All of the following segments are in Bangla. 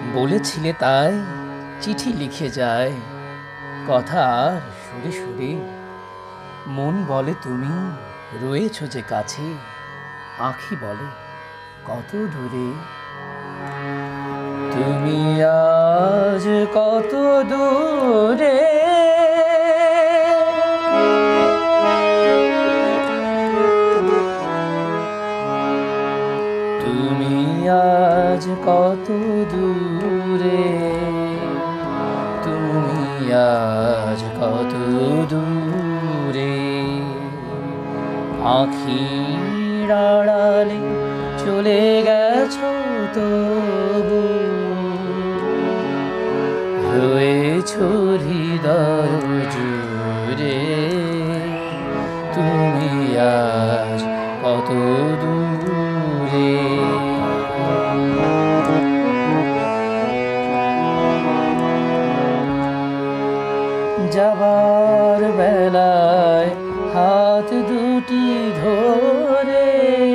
বলেছিলে তাই চিঠি লিখে যায় কথা আর সুরে সুরে। মন বলে তুমি রয়েছ যে কাছে, আঁখি বলে কত দূরে। তুমি আজ কত দূরে, তুমি আজ কত দূরে, তুমি আজ কত দূরে। আঁখির আড়ালে চলে গেছো তবু, রয়েছ হৃদয় জুড়ে। তুমি আজ কত দূরে। যাবার বেলায় হাত দুটি ধরে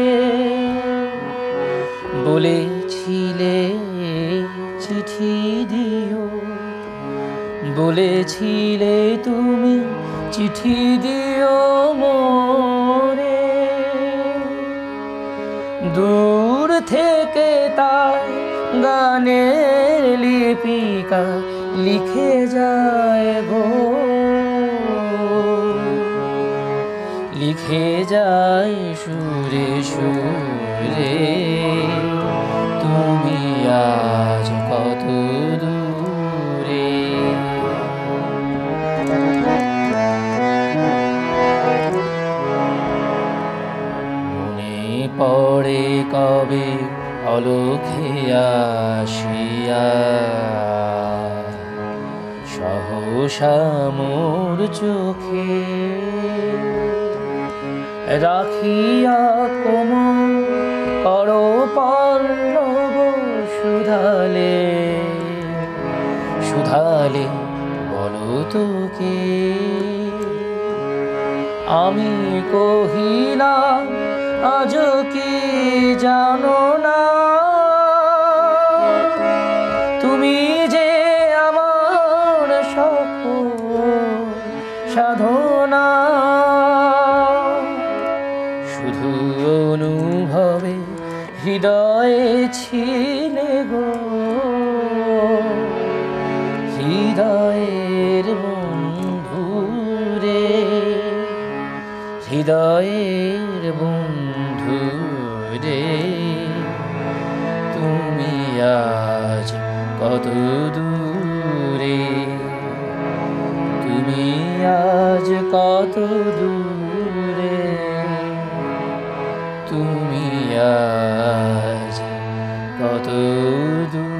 বলেছিলে চিঠি দিও, বলেছিলে তুমি চিঠি দিও মোরে। দূর থেকে তাই গানের লিপিকা লিখে যায় গো, লিখে যায় সুরে সুরে। তুমি আজ কত দূরে। মনে পড়ে কবে অলখে আসিয়া, সহসা মোর চোখে রাখিয়া কোমল করো পল্লব সুধালে, সুধালে বলো তোকে। আমি কহিলাম আজ কি জানো না, তুমি যে আমার সকল সাধনা। শুধু অনুভবে হৃদয়ে ছিলে গো, হৃদয়ের বন্ধুরে, হৃদয়ের বন্ধুরে। তুমি আজ কত দূরে, তুমি আজ কত দূরে, তুমি আজ কত দূরে।